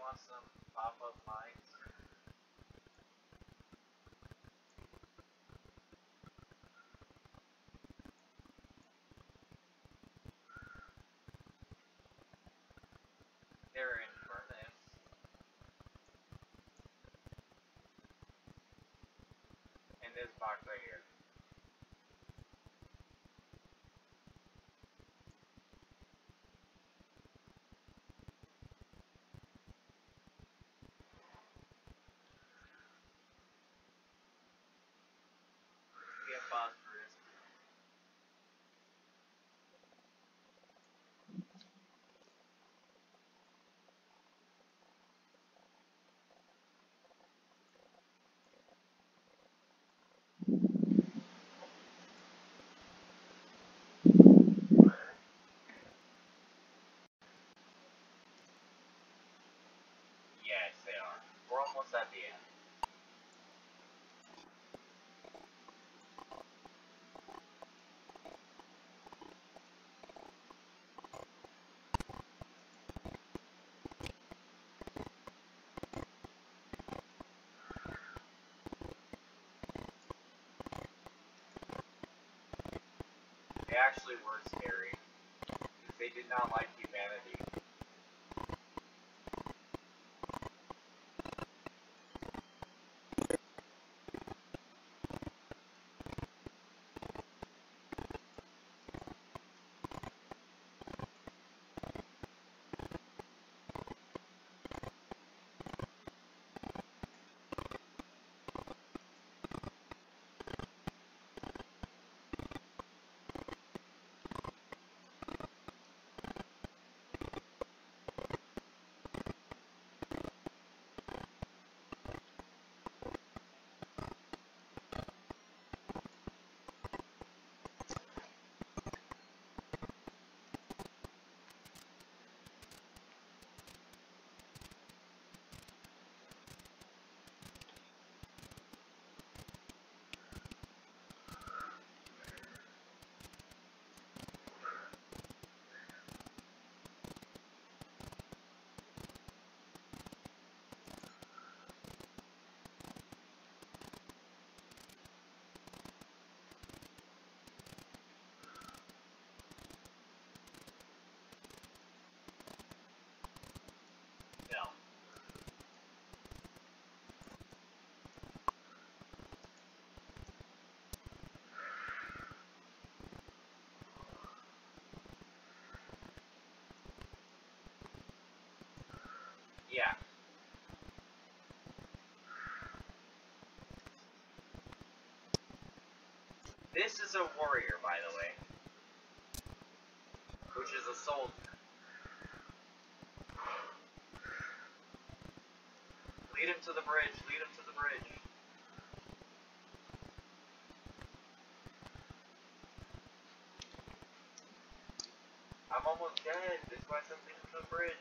awesome pop-up mines. They're in Furnace. In this box right here. Get phosphorus. Yes, they are. We're almost at the end. They actually were scary. Because they did not like humanity. No. Yeah. This is a warrior, by the way. Which is a soldier. Lead him to the bridge. Lead him to the bridge. I'm almost dead. This is why something to the bridge.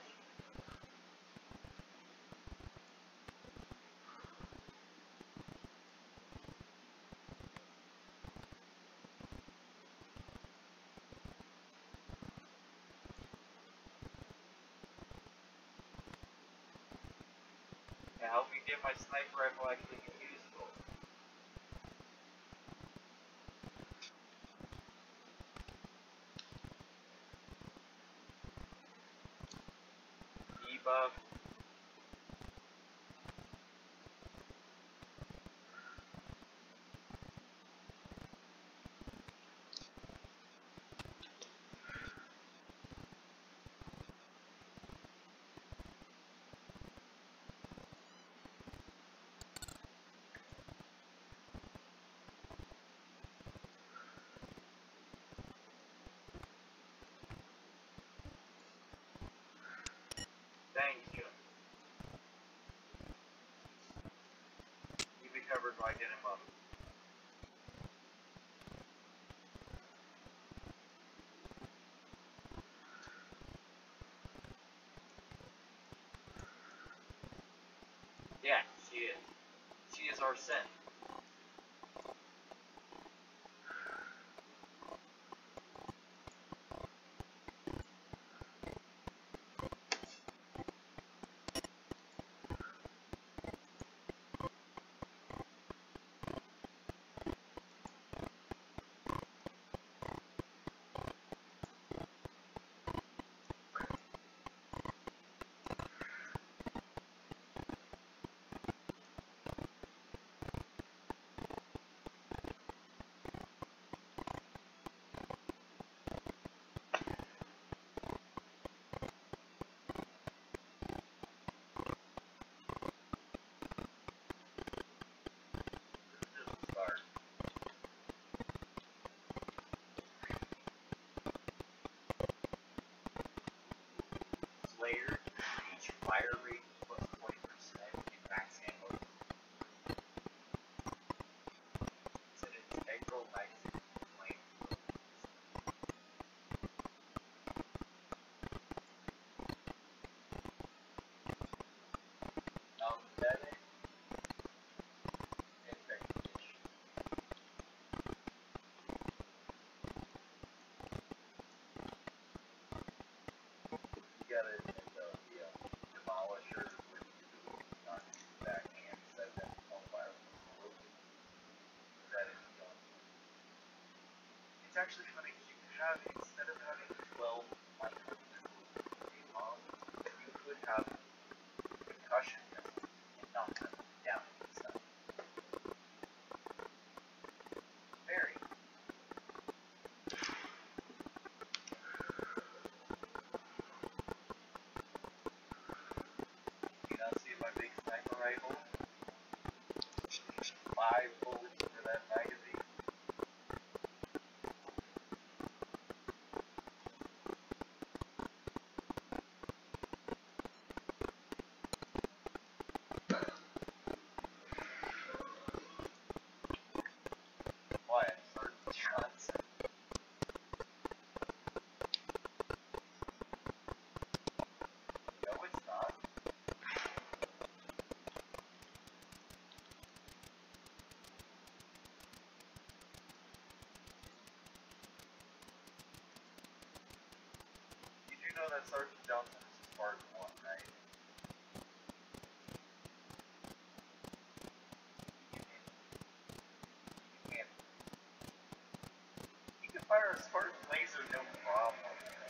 To help me get my sniper rifle actually useful. Debuff. Thank you. You recovered while I get him up. Yeah, she is. She is our sin. player, each fire rate plus 20% in max ammo. It's an integral magazine flame. Medic, infected. You gotta admit though, the Demolisher with not backhand said that all fire was broken. That is done. It's actually funny because you could have, instead of having 12 micro-missiles in bomb, you could have concussion missiles and knock them down and stuff. Very. You not see my big sniper rifle? 5 bullets for that magazine. Why? Sergeant Johnson. No, it's not. You do know that Sergeant Johnson is Spartan 1, right? You can't. You can fire a Spartan laser, no problem.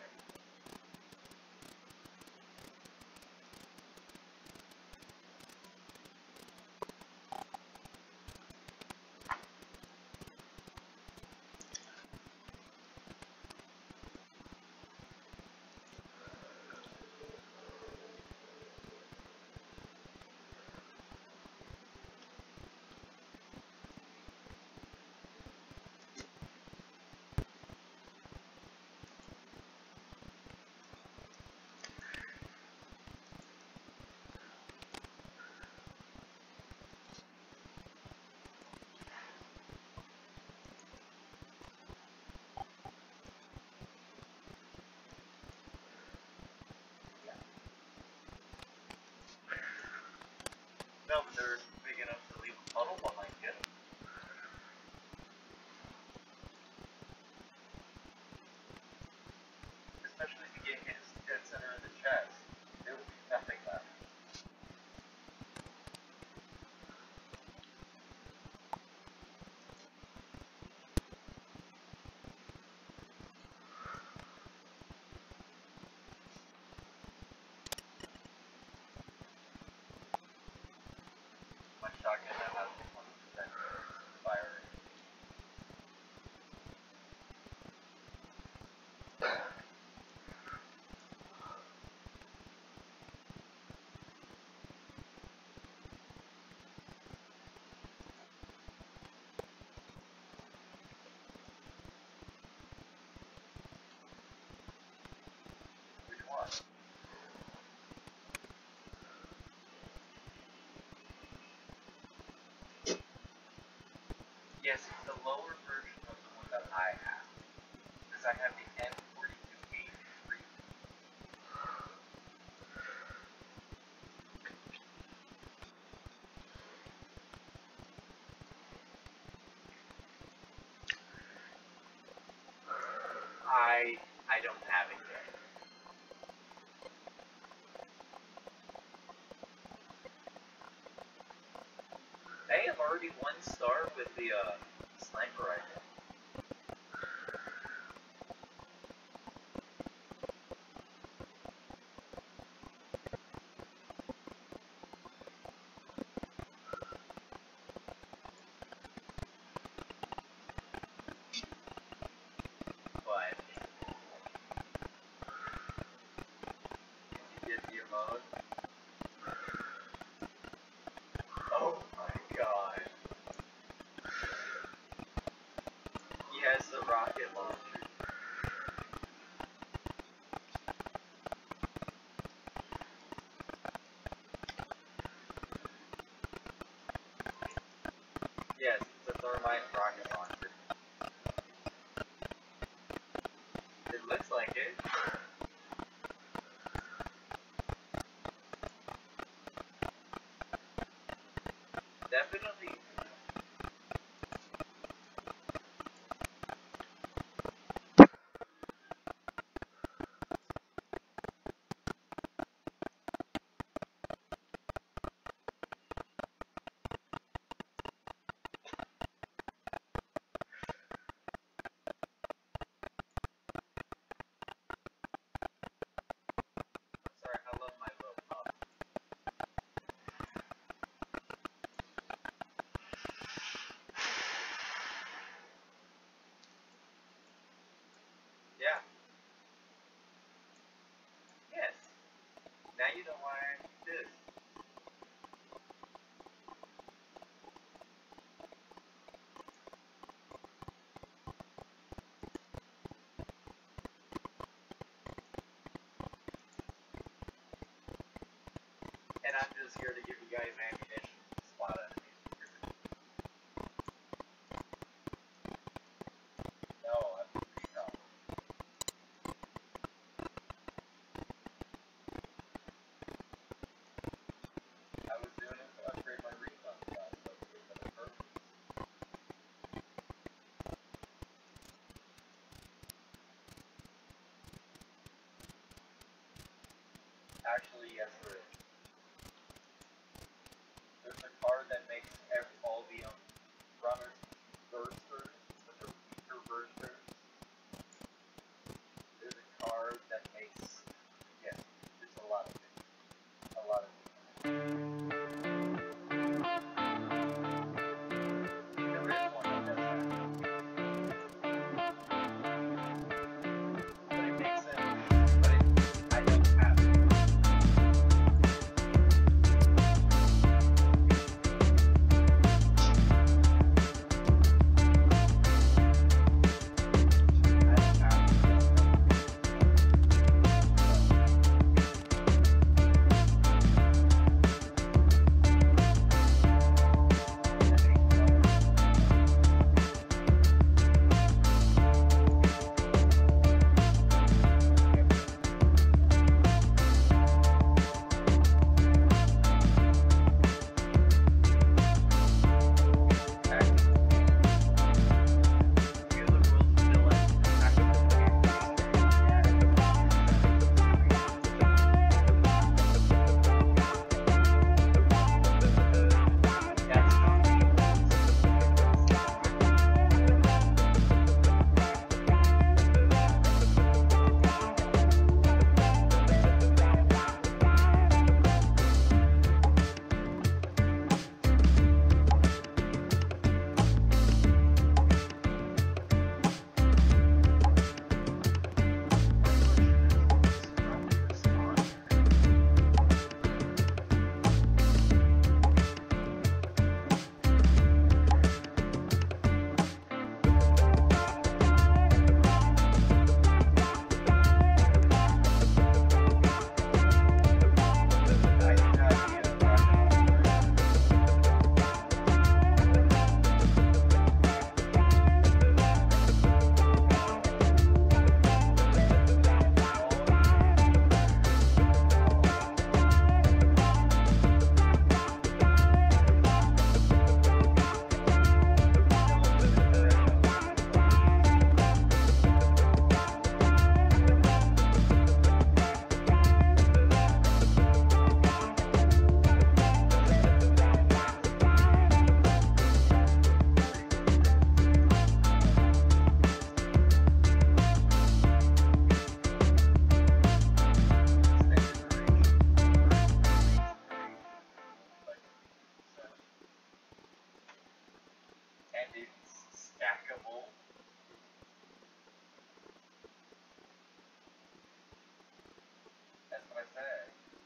No, but they're big enough to leave a puddle behind you. Especially if you get hit dead center in the chest. There will be nothing left. My shotgun now has 100% fire. Which one? Yes, it's the lower version of the one that I have. Because I have the M42A3. I don't have it yet. They have already 1 star with the sniper rifle. But if you get the emote, oh my god. He has the rocket launcher. easier to give you guys ammunition to spot enemies. No, I'm recon. I was doing it to upgrade my recon class, so it was for the purpose. Actually, yes, there is. There's a card that makes all the runners bursters, but they're weaker bursters. There's a card that makes, yes, there's a lot of it. A lot of it. There is one that does that. But it makes it, I don't have it. And it's stackable. That's what I said.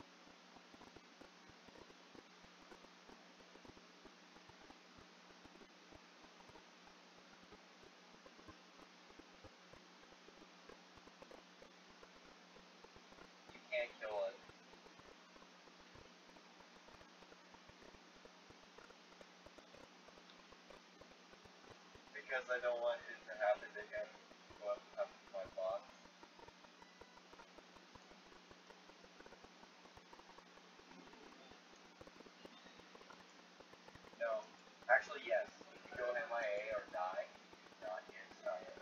You can't kill it. Because I don't want it to happen again. What happened to my boss? No. Actually, yes. You can go MIA or die. Not get started.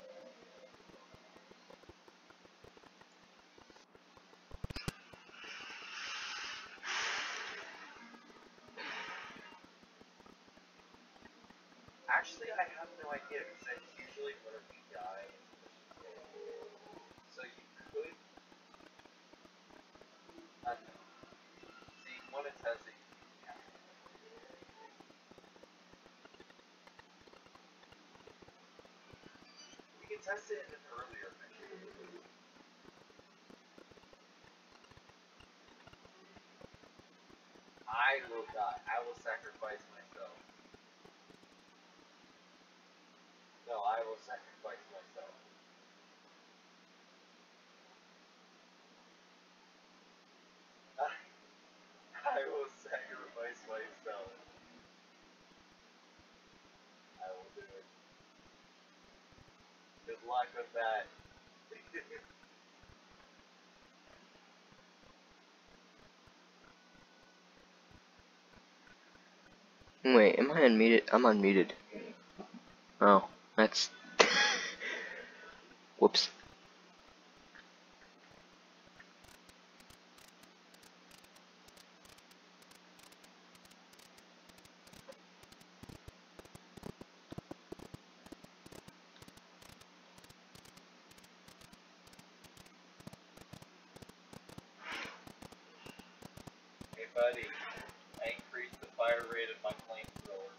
Actually, I have no idea because that's usually where we die. So you could. See, when it says it, you can test it in an earlier mission. I will die. I will sacrifice myself. No, I will sacrifice myself. I will sacrifice. luck with that. Wait, am I unmuted? I'm unmuted. Oh, that's... Whoops. Hey buddy, I increased the fire rate of my flamethrower.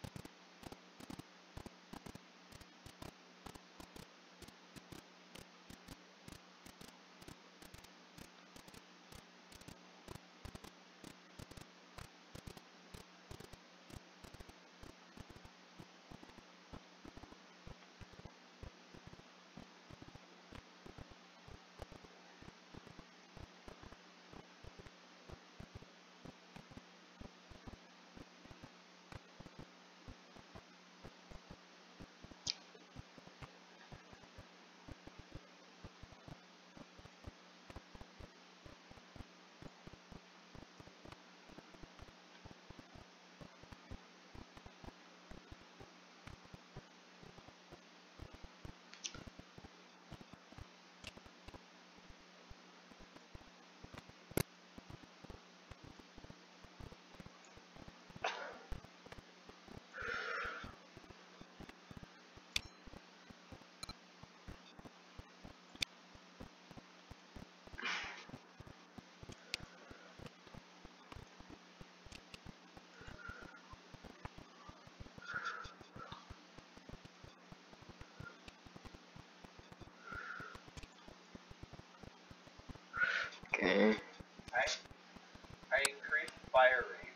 Okay. I increased fire rate.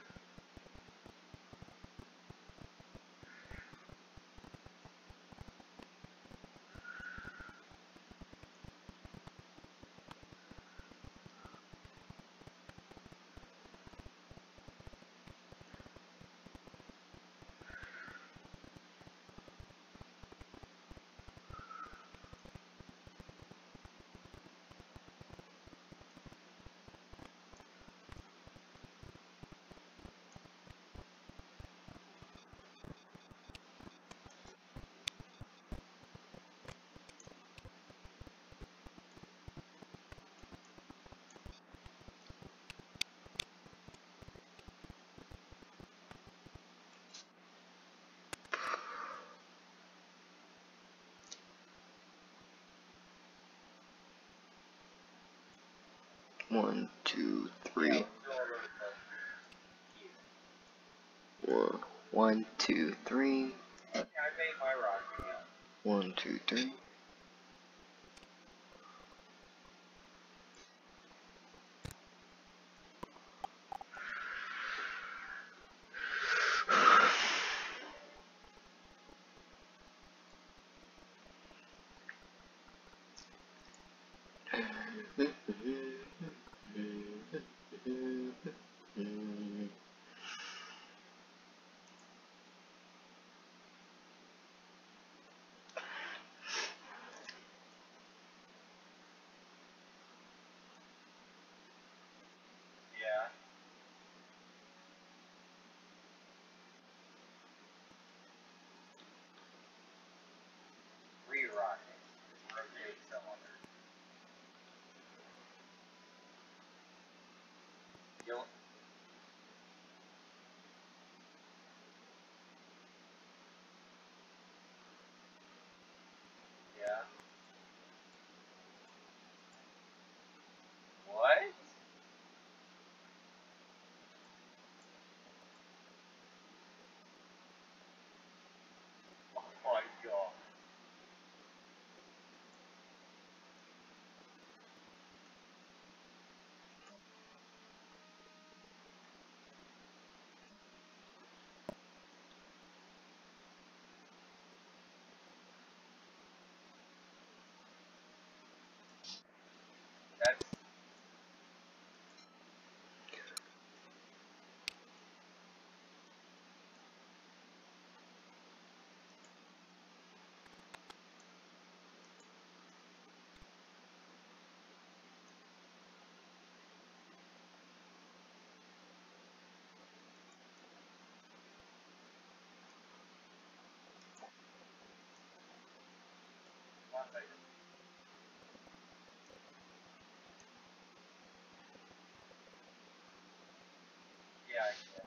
One, two, Yeah, three. let's go over the One, one, two, three. I made my rocket now. One, two, three. Yeah. Re-rocket. Rotate cylinder. You'll Yeah. What? Oh my god. contact. Yeah, I can.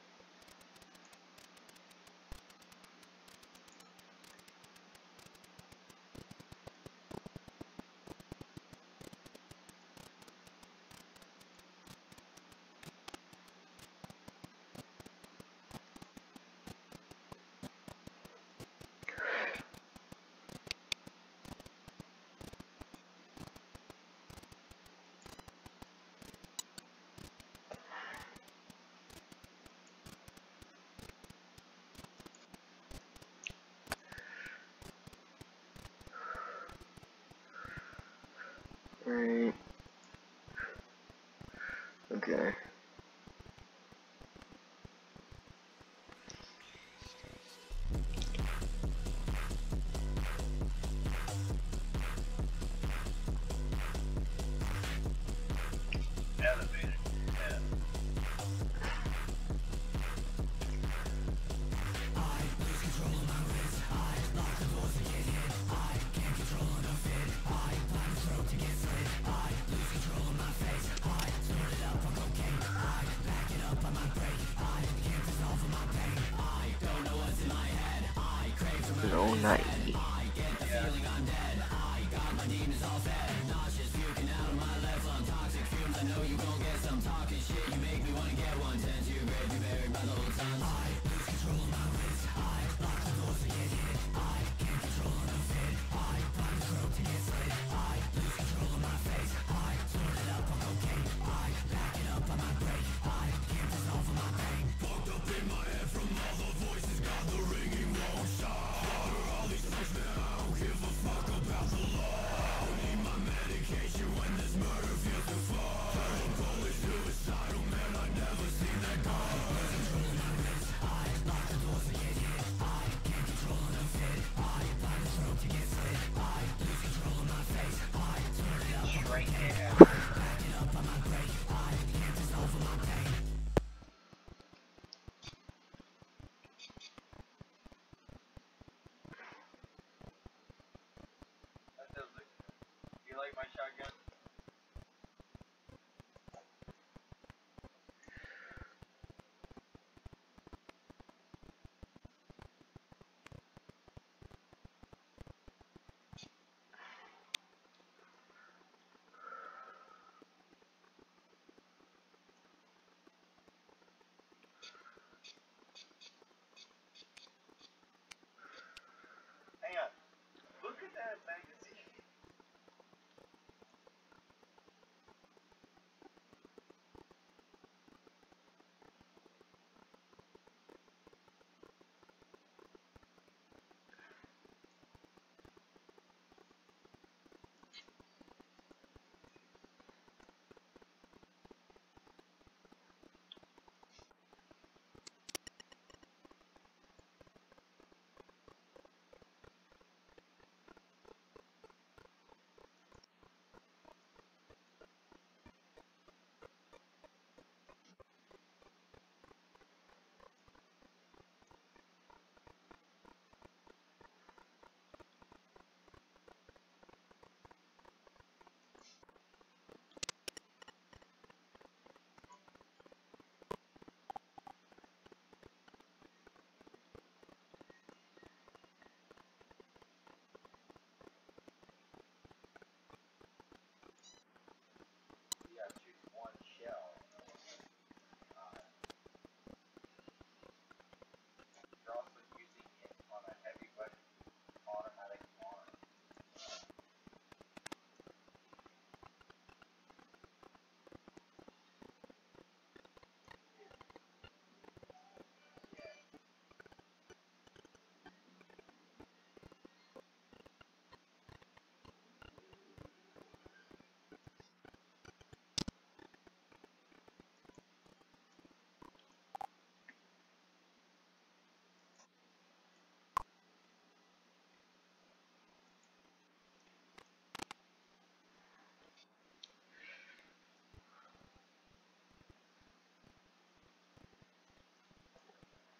Right. Okay. Elevated. Yeah. No night. Yeah. Straight ahead. That does look good. Do you like my shotgun? Hang on. Look at that magazine. Yeah, shoot one shell. You're also using it on a heavy weapon automatic arm. Yeah.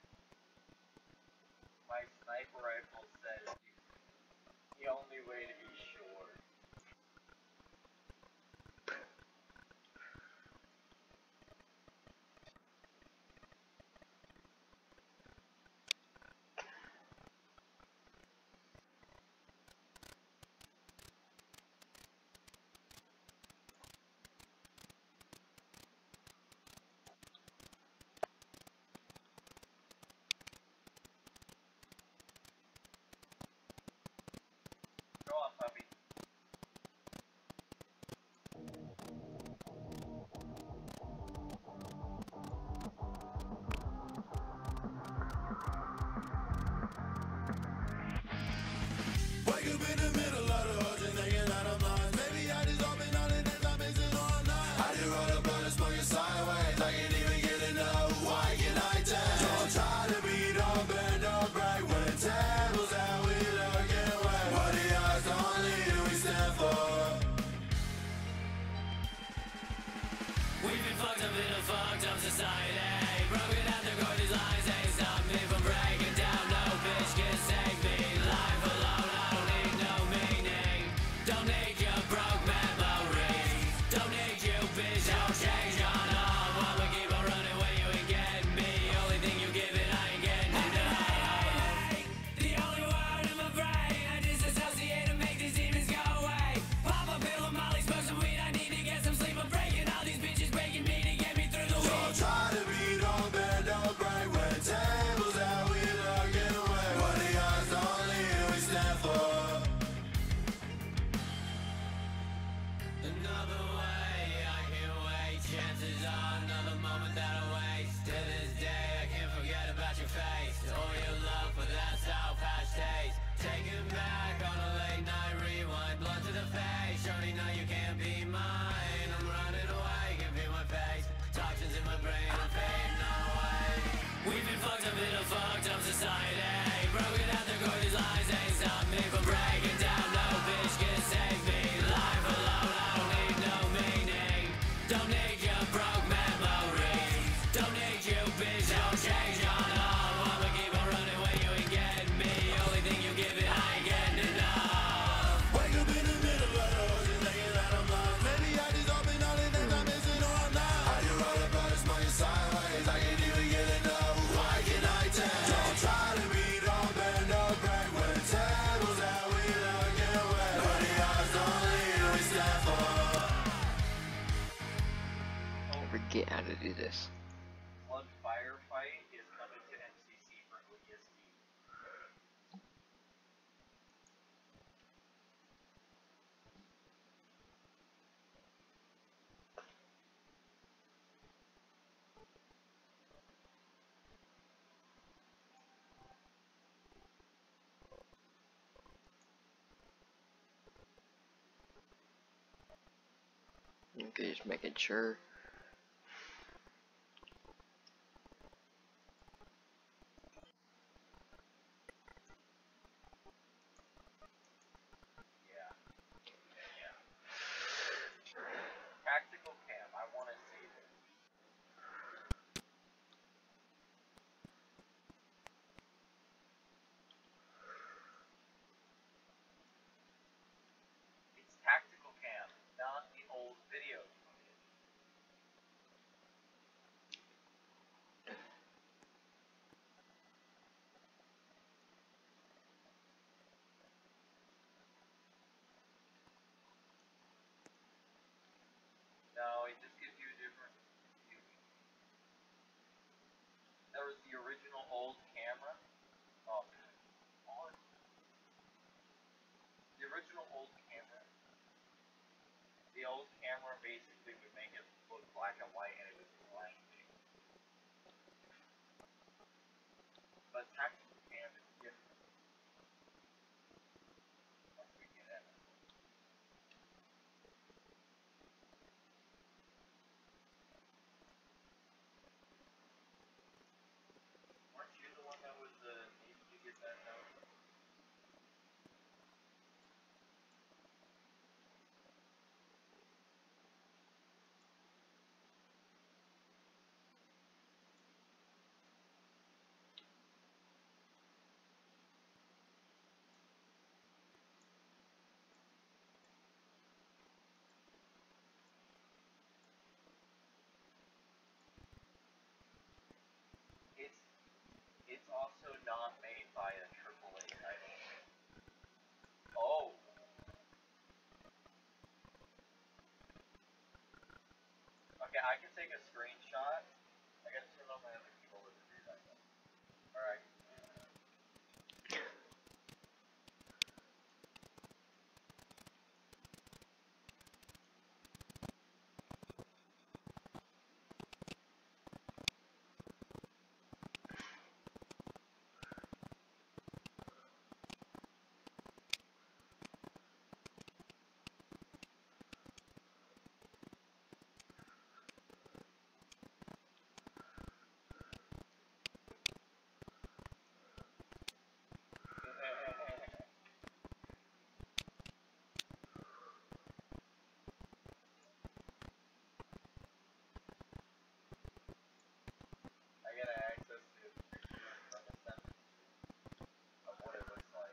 My sniper rifle says the only way to be brain of fame, no way. We've been fucked up in a fucked up society. Broken out the gorgeous lies ain't stop me from breaking down. No bitch can save me. Life alone, I don't need no meaning. Don't need your broke memories. Don't need you, bitch, don't change on up. I'ma keep on running when you ain't getting me. Only thing you give it, I ain't getting enough. Wake up in the middle of the ocean, thinking that I'm lost. Maybe I just open all the things I'm missing or I'm not. I do all about it, smoking sideways. I can't even get enough. Why can I tell? Don't try to be, don't bend, don't break. When the table's out, we looking away. But the odds don't lead, we stand for. I forget how to do this. Flood Firefight is coming to MCC for ODST. Okay, just making sure. Yeah. Tactical cam, I want to see this. It's tactical cam, not the old video footage. No, it just gives you a different view. There was the original old camera. Oh, on. The original old camera. The old camera basically would make it look black and white, and it was blinding. But tactical cam is different. Once we get in. Weren't you the one that was needing to get that note? It's also not made by a AAA title. Oh. Okay, I can take a screenshot. I gotta turn on my other keyboard to do that. Alright. I gotta access the picture from the sentence of what it looks like.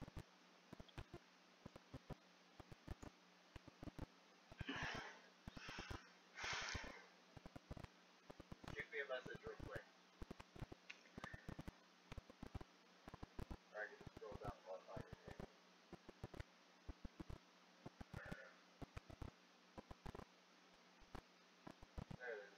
Shoot me a message real quick. Or I can just scroll down while I find your name. There it is.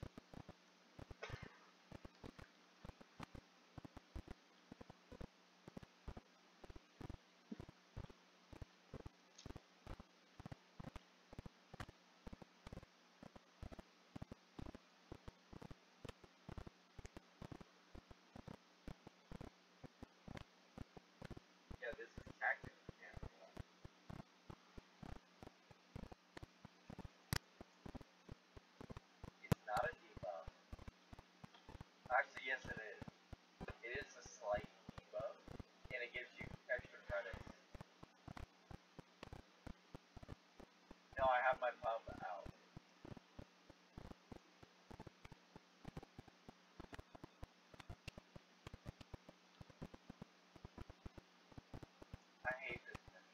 Yes, it is. It is a slight debuff, and it gives you extra credits. No, I have my pub out. I hate this thing.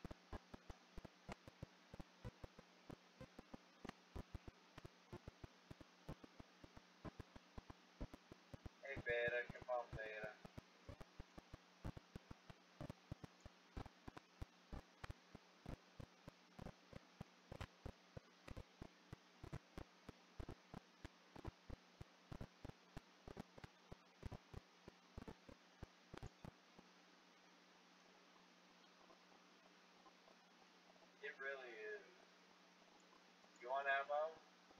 Hey, Beta, come on, Beta. It really is. You want ammo?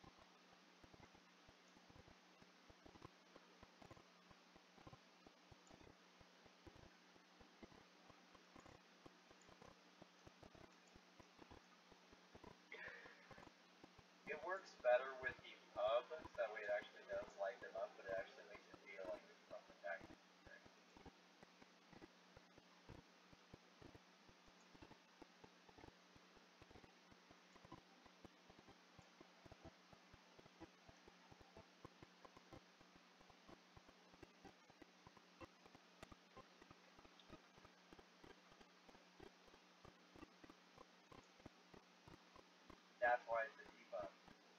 It works better with the pub, so that way it actually does light them up, but it actually makes it feel like it's from the back. That's why it's a debuff.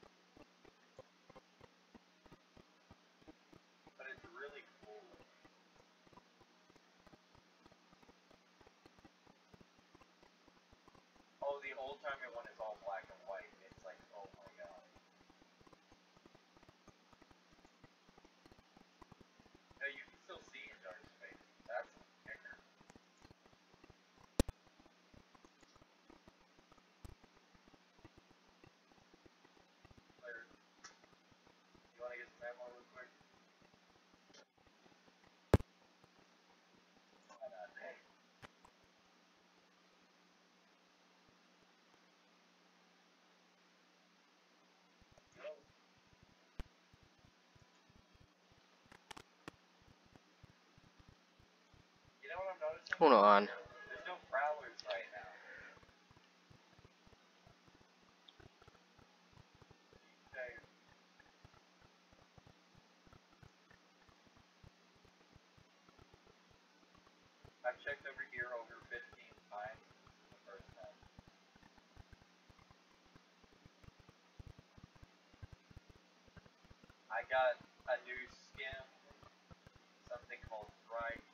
But it's really cool. Oh, the old timey one is all black and white. It's like, oh my god. No, you can still see in dark space. That's a kicker. Later. You wanna get some ammo real quick? Why not? Hey. Yo. You know what I'm noticing? Hold on. There's no prowlers right now. Okay. I've checked over here over 15 times. This is the first time. I got a new skin, something called Bright.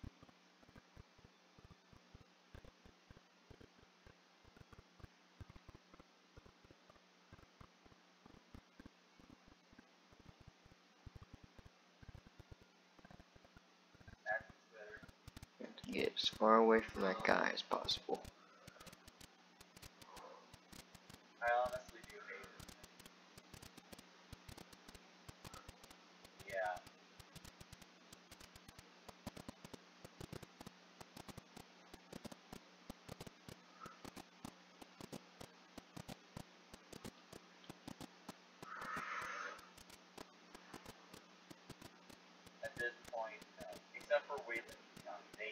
That's better. Get as far away from that guy as possible. I honestly do hate it. Yeah. At this point, except for Wayland, they,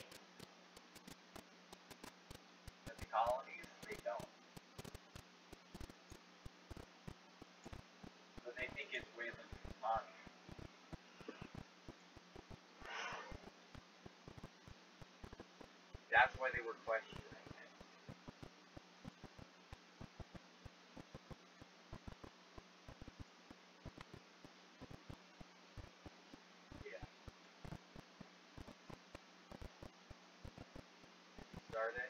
but the colonies, they don't. But they think it's Wayland County. That's why they were questioning it. Yeah. Start it.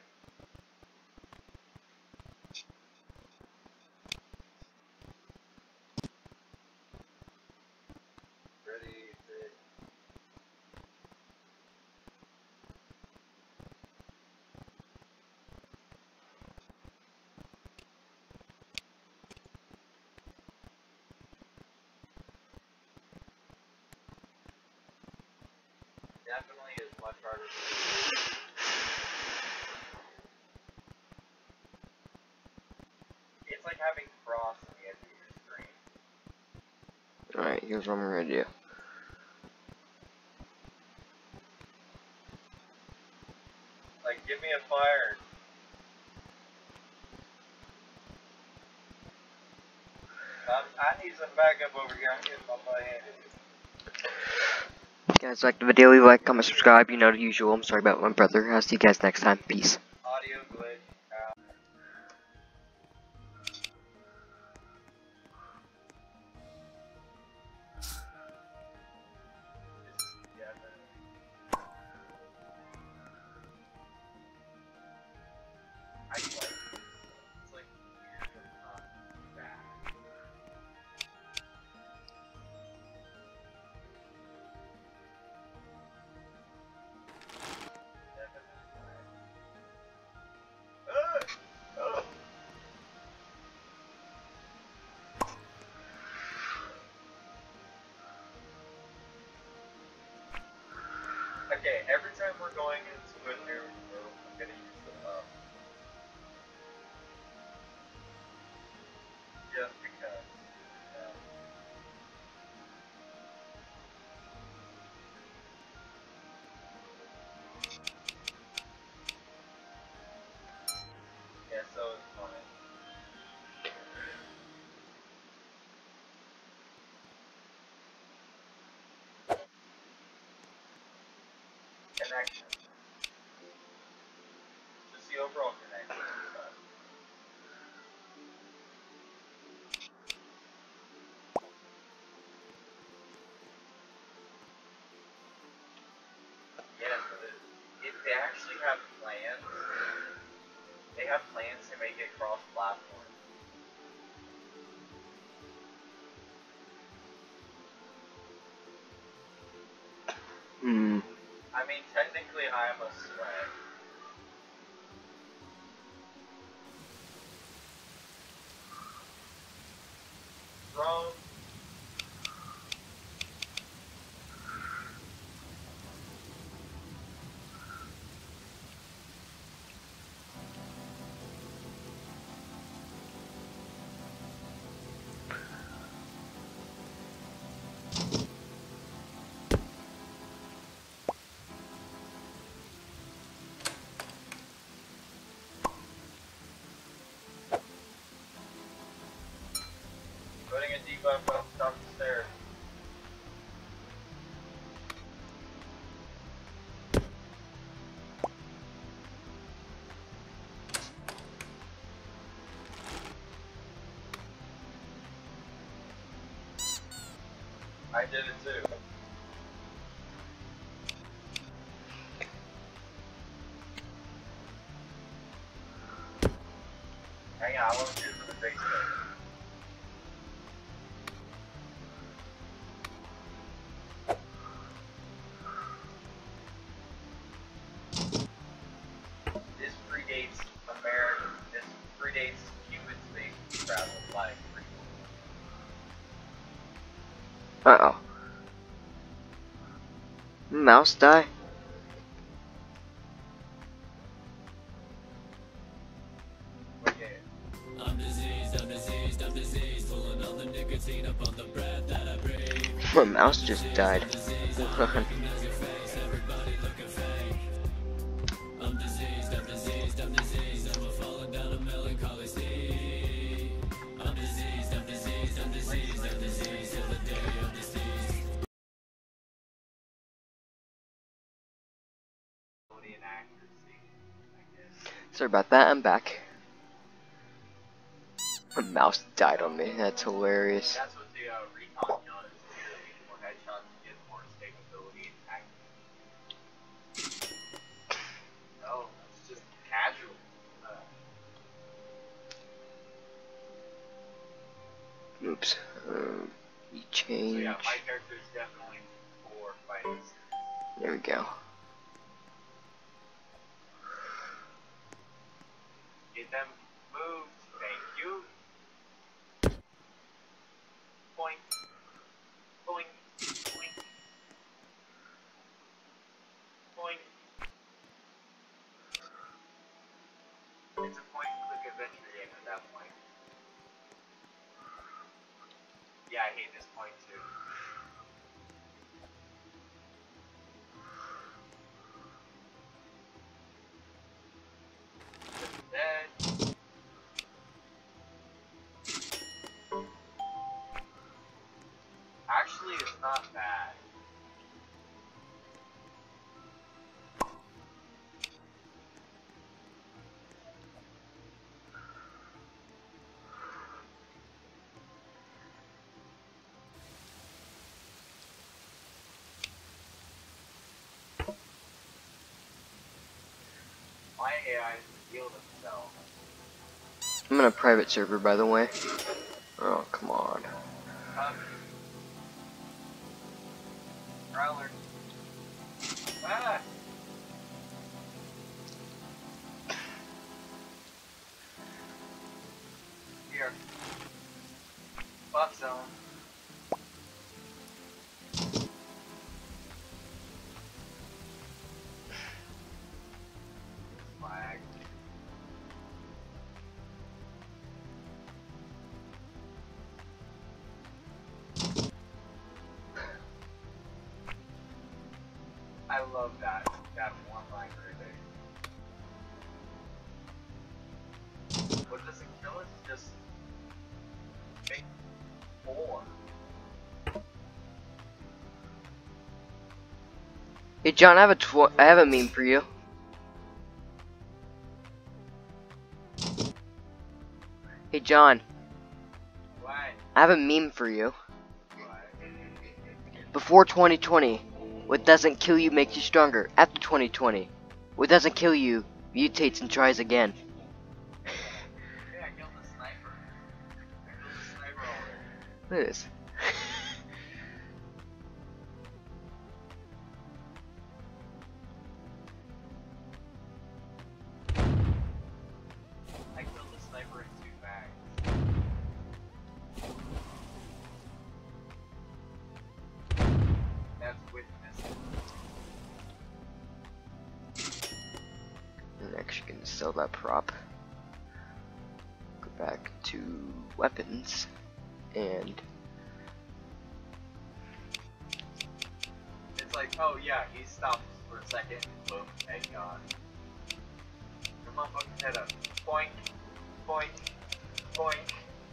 Ready, set. Definitely is much harder to do. It's like having cross on the edge of your screen. Alright, here's what I'm gonna do. fired. I need some backup over here. I'm getting my butt handed. If you guys like the video, leave a like, comment, subscribe. You know the usual. I'm sorry about my brother. I'll see you guys next time. Peace. Audio glitch. I like it. It's like weird but not bad. Okay, every time we're going into a new room, I'm gonna use the just because. Yeah, so it's fine. Connection. Just the overall connection. Yes, but if they actually have plans, they have plans to make it cross-platform. I mean, technically, I'm a swag. Wrong. Putting a debuff up top of the stairs. I did it too. Hang on, I want to do it for the face thing. This predates American. This predates human space travel like Uh-oh. Mouse die? I'm diseased, pulling all the nicotine up on the breath that I breathe. My mouse just died. Recognize your face, everybody looking fake. I'm diseased, I'm falling down a melancholy steep. I'm diseased, till the day I'm deceased. and accuracy, I guess. Sorry about that, I'm back. My mouse died on me, that's hilarious. That's what the recon gun is. You get more headshots, you get more escapability and accuracy. No, it's just casual. Oops. We So change. yeah, my character is definitely for fighting. There we go. Get them moved. Thank you. Point. Point. Point. Point. It's a point-and-click adventure game at that point. Yeah, I hate this point too. AI to heal themselves. I'm in a private server, by the way. Oh, come on. Prowler. Ah! Here. Buff zone. Flag. I love that one line right there. What doesn't kill it? Just make more. Hey, John, I have a meme for you. Hey, John, What? I have a meme for you. What? Before 2020, what doesn't kill you makes you stronger. After 2020, what doesn't kill you mutates and tries again. Hey, I killed the sniper. I killed the sniper already. Look at this. I killed the sniper in 2 bags. That's witness. I'm actually gonna sell that prop. Go back to weapons and It's like, oh yeah, he stops for a second, boom, head gone. Come on, fuck his head up. Boink, boink, boink.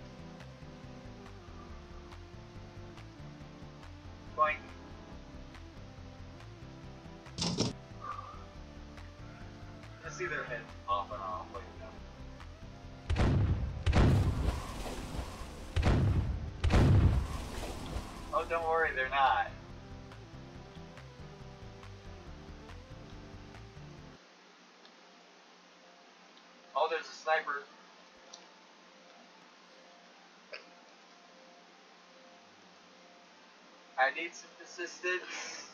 Boink. Just see their heads off and off like that. Oh, don't worry, they're not. Oh, there's a sniper. I need some assistance.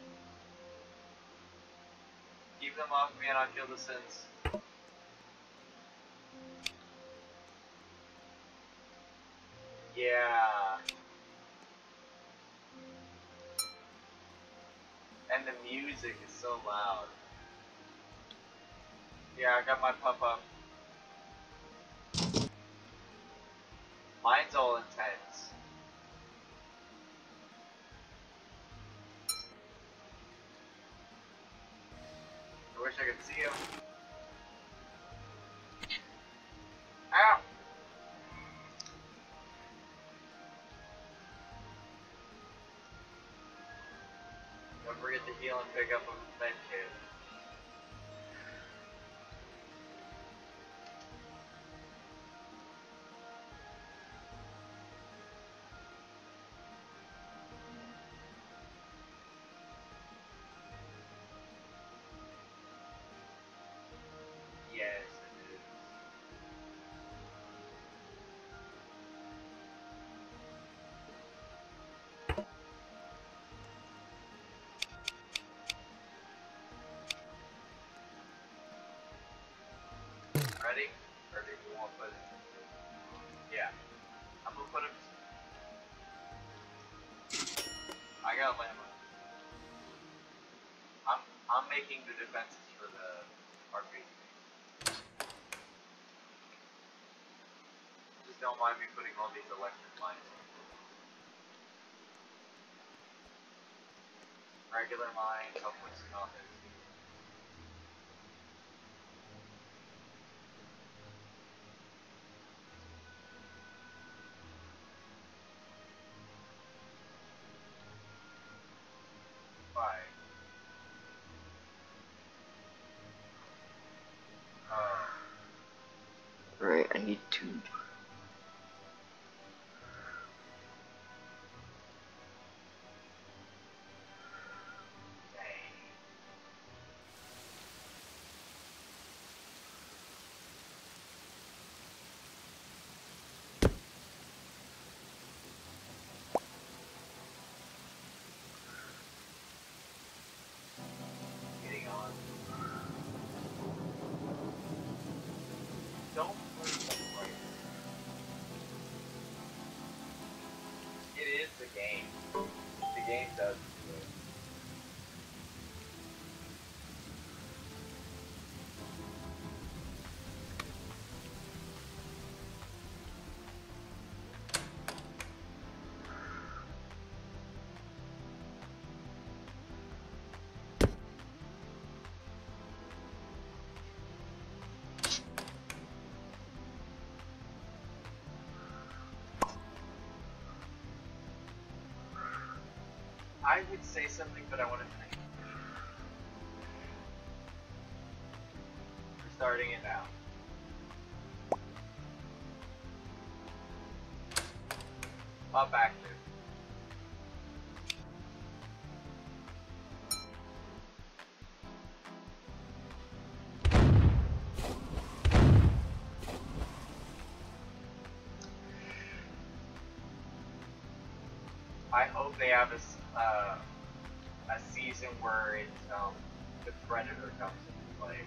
Keep them off me and I'll kill the sins. Yeah. And the music is so loud. Yeah, I got my pup up. Mine's all intense. I wish I could see him. Ow! Don't forget to heal and pick up a med kit. Yes, it is. Ready? Or do you want to put it? Yeah. I'm gonna put him. I got Llama. I'm making the defenses for the RPG. Just don't mind me putting all these electric lines. Regular mines, I'll put some on this. Bye. right. I need to. does do it. I would say something, but I want to think. We're starting it now. Up active. I hope they have a season where it, the Predator comes into play.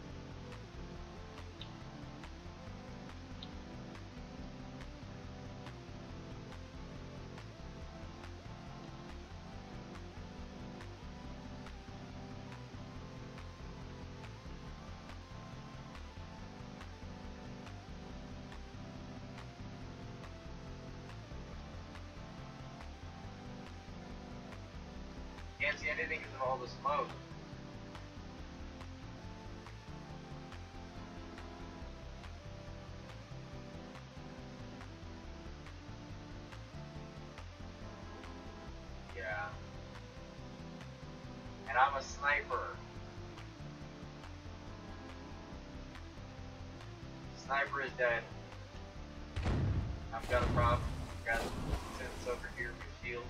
Can't see anything because of all the smoke. Yeah. And I'm a sniper. Sniper is dead. I've got a problem. Got sentence over here with shield.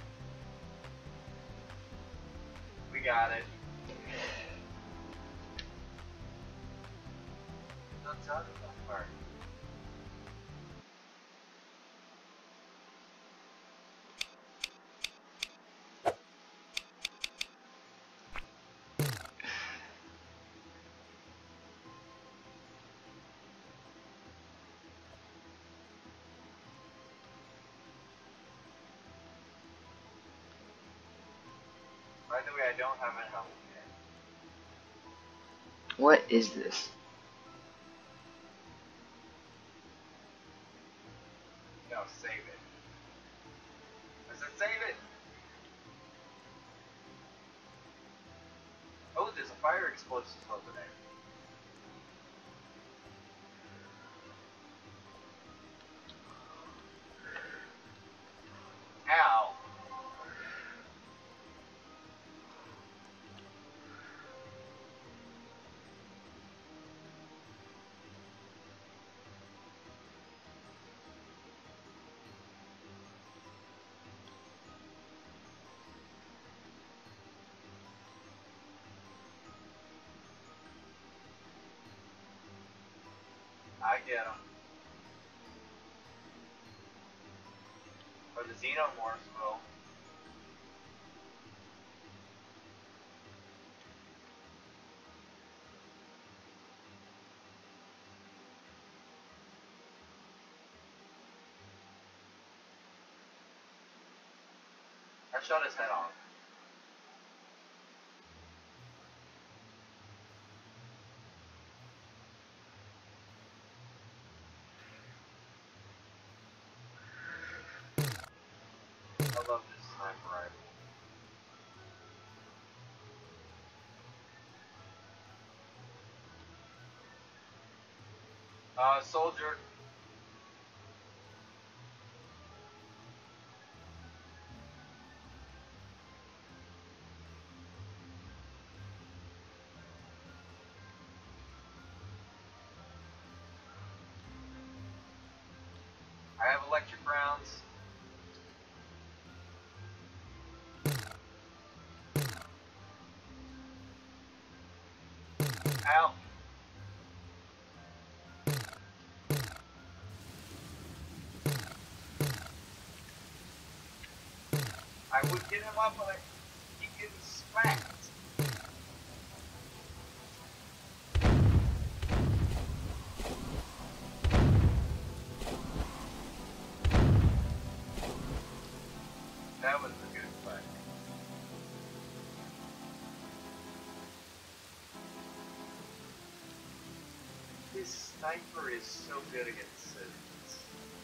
We got it. Don't tell me that part. By the way, I don't have a helmet yet. What is this? No, save it. I said save it! Oh, there's a fire explosive over there. Ow! I get him. Or the Xenomorphs will. I shot his head off. I love this sniper rifle. Soldier. I have electric rounds. Ow. I would get him up, but I keep getting smacked. That was a good fight. Sniper is so good against citizens.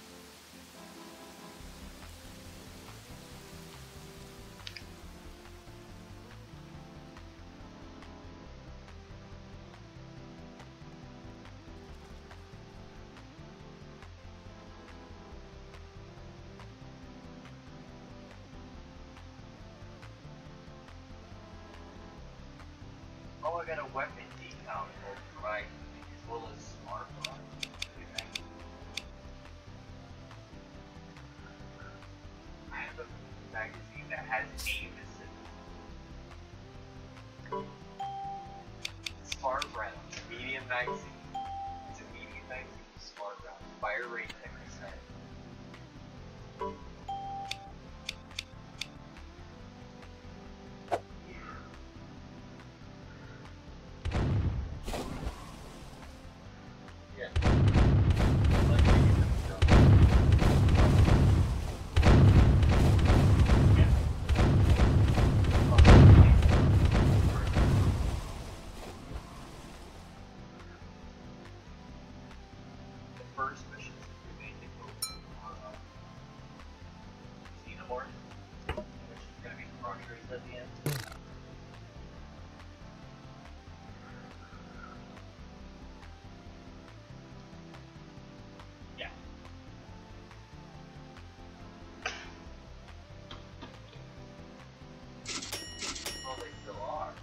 Oh, I got a weapon decal right, as well as smart run. I have a magazine that has aim assist. Smart round, medium magazine. It's a medium magazine with smart round. Fire rate 10%. Yeah. The first missions that we made to go Xenomorph, which is going to be Crossrays at the end. Yeah. Well, they still are.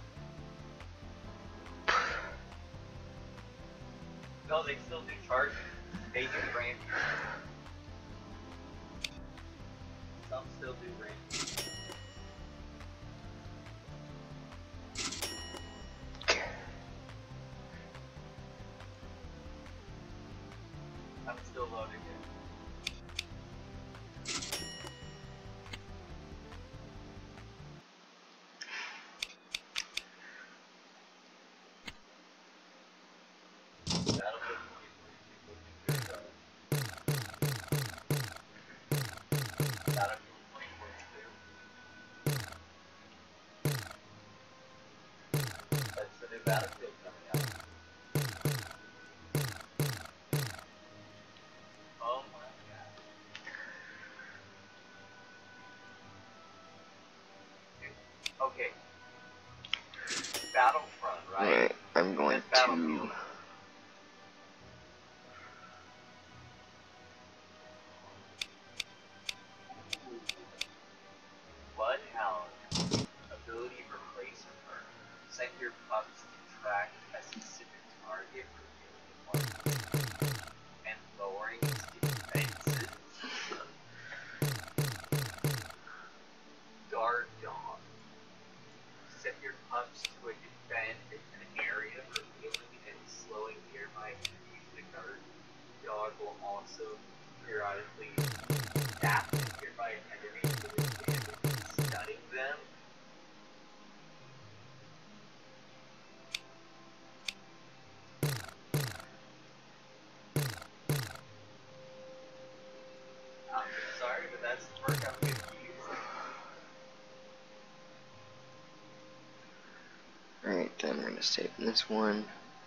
No, they still do charging. They do ramp. Some still do ramp. I'm still loading it. Battlefield 2042. Battlefield 2042. That's the new Battlefield coming out. Oh my god. Okay. Battlefront, right? Right, I'm going That's Battlefield. to... Bloodhound. Ability replacement. Set your pups to track a specific target revealing and lowering its defenses. Guard dog. Set your pups to a defend an area revealing and slowing nearby enemies. The guard dog will also periodically tap nearby enemies with its damage, stunning them. I'm sorry, but that's the perk I'm going to use. Alright, then I'm gonna save this one.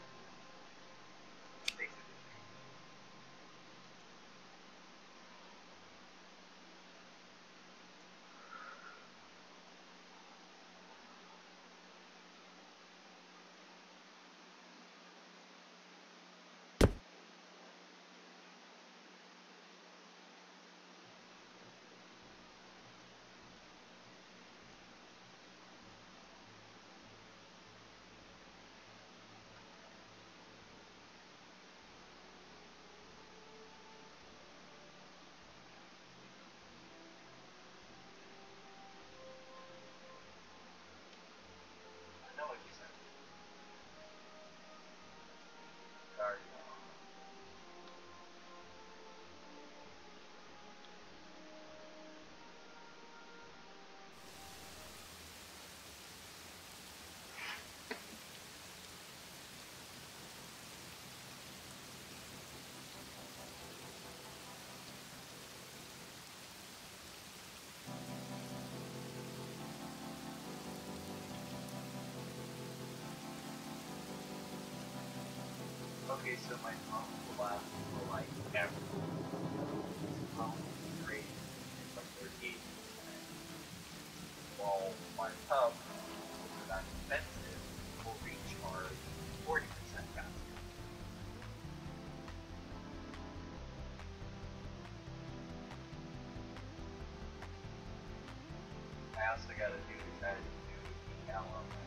I know what you said. Guard dog. Okay, so my mom last for like every grade. It's like 38%. While my tub, which are not expensive, will recharge 40% faster. I also gotta do is that do a decal on my